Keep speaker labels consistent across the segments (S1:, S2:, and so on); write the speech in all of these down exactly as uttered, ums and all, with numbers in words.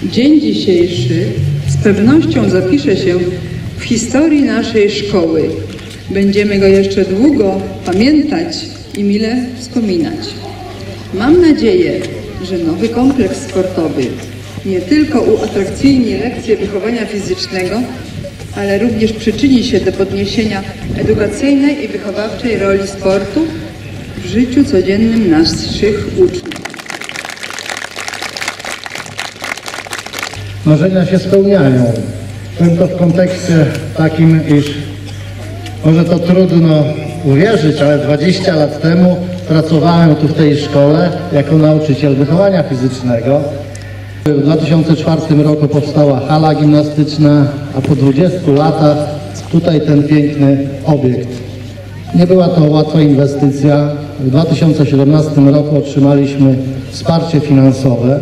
S1: Dzień dzisiejszy z pewnością zapisze się w historii naszej szkoły. Będziemy go jeszcze długo pamiętać i mile wspominać. Mam nadzieję, że nowy kompleks sportowy nie tylko uatrakcyjni lekcje wychowania fizycznego, ale również przyczyni się do podniesienia edukacyjnej i wychowawczej roli sportu w życiu codziennym naszych uczniów.
S2: Marzenia się spełniają. Powiem to w kontekście takim, iż może to trudno uwierzyć, ale dwadzieścia lat temu pracowałem tu w tej szkole jako nauczyciel wychowania fizycznego. W dwa tysiące czwartym roku powstała hala gimnastyczna, a po dwudziestu latach tutaj ten piękny obiekt. Nie była to łatwa inwestycja. W dwa tysiące siedemnastym roku otrzymaliśmy wsparcie finansowe.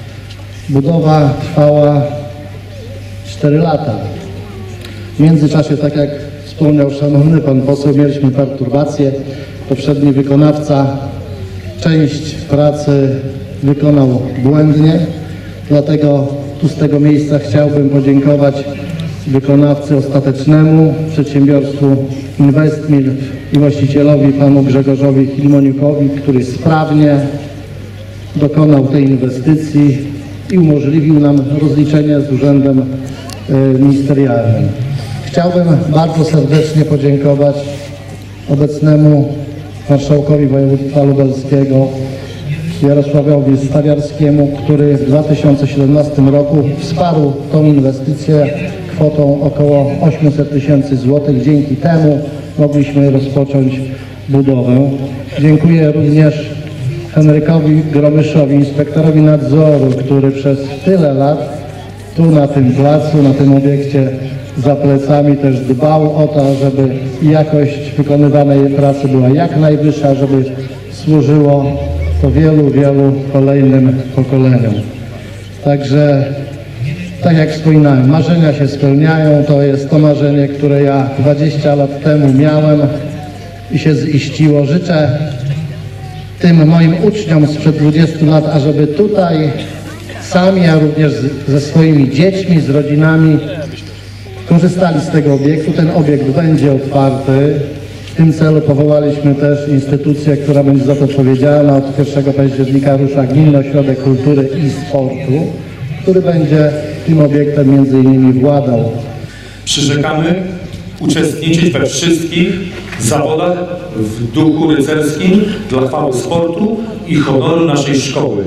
S2: Budowa trwała cztery lata. W międzyczasie, tak jak wspomniał szanowny pan poseł, mieliśmy perturbacje. Poprzedni wykonawca część pracy wykonał błędnie. Dlatego tu z tego miejsca chciałbym podziękować wykonawcy ostatecznemu, przedsiębiorstwu Investmill i właścicielowi panu Grzegorzowi Hilmoniukowi, który sprawnie dokonał tej inwestycji i umożliwił nam rozliczenie z urzędem ministerialnym. Chciałbym bardzo serdecznie podziękować obecnemu marszałkowi województwa lubelskiego Jarosławowi Stawiarskiemu, który w dwa tysiące siedemnastym roku wsparł tą inwestycję kwotą około osiemset tysięcy złotych. Dzięki temu mogliśmy rozpocząć budowę. Dziękuję również Henrykowi Gromyszowi, inspektorowi nadzoru, który przez tyle lat tu na tym placu, na tym obiekcie za plecami też dbał o to, żeby jakość wykonywanej pracy była jak najwyższa, żeby służyło to wielu, wielu kolejnym pokoleniom. Także, tak jak wspominałem, marzenia się spełniają. To jest to marzenie, które ja dwadzieścia lat temu miałem i się ziściło. Życzę tym moim uczniom sprzed dwudziestu lat, ażeby tutaj sami, a również z, ze swoimi dziećmi, z rodzinami korzystali z tego obiektu. Ten obiekt będzie otwarty. W tym celu powołaliśmy też instytucję, która będzie za to odpowiedzialna. Od pierwszego października rusza Gminny Ośrodek Kultury i Sportu, który będzie tym obiektem między innymi władał.
S3: Przyrzekamy uczestniczyć we wszystkich zawodach w duchu rycerskim dla chwały sportu i honoru naszej szkoły.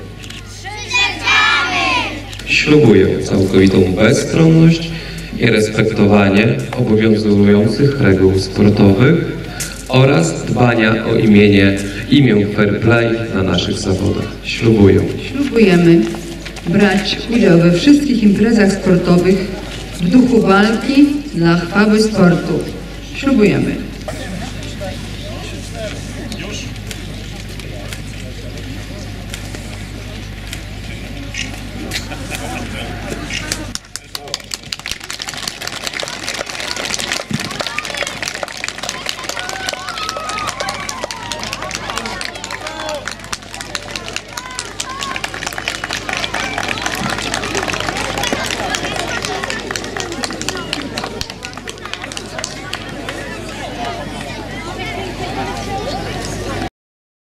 S4: Ślubuję całkowitą bezstronność i respektowanie obowiązujących reguł sportowych oraz dbania o imienie, imię fair play na naszych zawodach. Ślubuję.
S1: Ślubujemy brać udział we wszystkich imprezach sportowych w duchu walki dla chwały sportu. Ślubujemy.